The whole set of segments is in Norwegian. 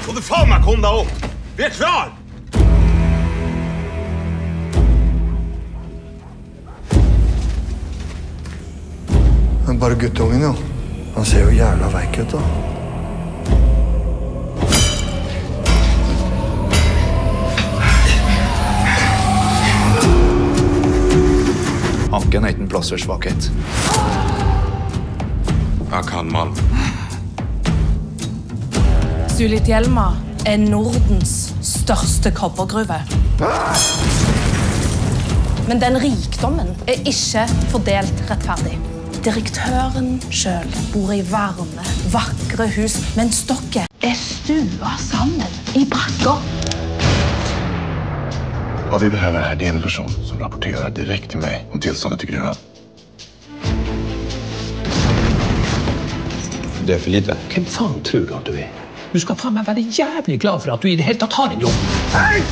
Og du faen meg kom deg opp! Vi er klar! Men bare guttungen, jo. Han ser jo jævla veik ut, da. Anken er ikke en plass for svakhet. Jeg kan mann. Sulitjelma er Nordens største kobbergruve. Men den rikdommen er ikke fordelt rettferdig. Direktøren selv bor i varme, vakre hus, mens dere er stua sammen i brakker. Vad vi behöver här är en person som rapporterar direkt till mig om tillståndet i gruvan. Det är för lite. Hvem fan tror du at du er? Du skal faen meg være jævlig glad for at du i det hele tatt har en jobb. Hei!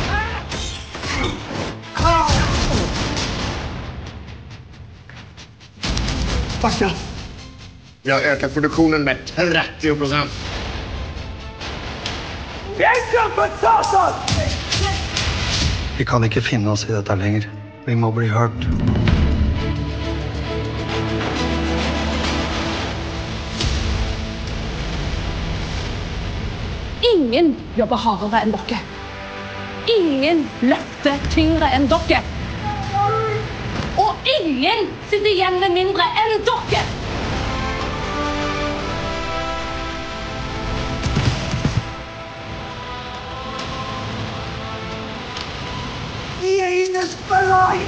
Backa! Vi har ökat produktionen med 30%. Vi kan ikke finne oss i dette lenger. Vi må bli hørt. Ingen jobber hardere enn dere. Ingen løfter tyngre enn dere. Og ingen sitter igjen med mindre enn dere. Vi är inne spelare!